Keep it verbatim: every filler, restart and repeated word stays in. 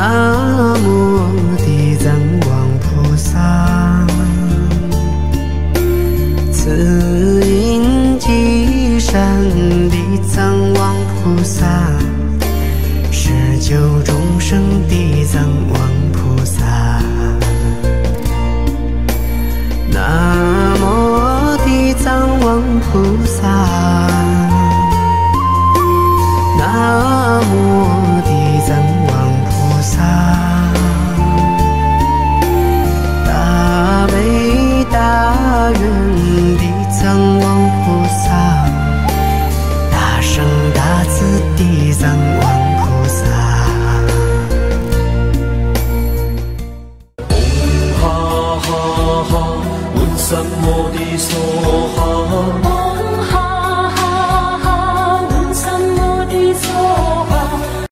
南无地藏王菩萨，慈音积善地藏王菩萨，施救众生地藏王菩萨。南无地藏王菩萨，南无地藏王菩萨，大悲大愿地藏王菩萨，大圣大慈地藏王菩萨。 嗡哈哈哈，嗡三摩地娑哈。